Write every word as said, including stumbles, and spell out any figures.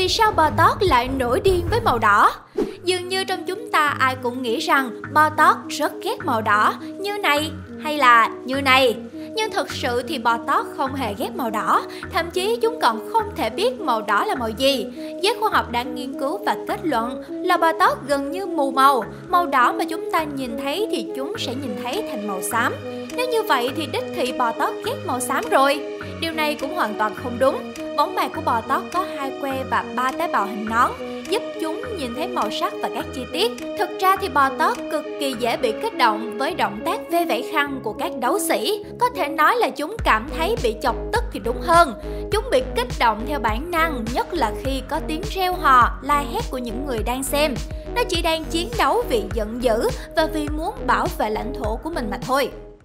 sao bò tót lại nổi điên với màu đỏ? Dường như trong chúng ta ai cũng nghĩ rằng bò tót rất ghét màu đỏ, như này hay là như này. Nhưng thực sự thì bò tót không hề ghét màu đỏ, thậm chí chúng còn không thể biết màu đỏ là màu gì. Giới khoa học đã nghiên cứu và kết luận là bò tót gần như mù màu, màu đỏ mà chúng ta nhìn thấy thì chúng sẽ nhìn thấy thành màu xám. Nếu như vậy thì đích thị bò tót ghét màu xám rồi. Điều này cũng hoàn toàn không đúng. Võng mạc của bò tót có hai que và ba tế bào hình nón, giúp chúng nhìn thấy màu sắc và các chi tiết. Thực ra thì bò tót cực kỳ dễ bị kích động với động tác ve vẫy khăn của các đấu sĩ. Có thể nói là chúng cảm thấy bị chọc tức thì đúng hơn. Chúng bị kích động theo bản năng, nhất là khi có tiếng reo hò, la hét của những người đang xem. Nó chỉ đang chiến đấu vì giận dữ và vì muốn bảo vệ lãnh thổ của mình mà thôi.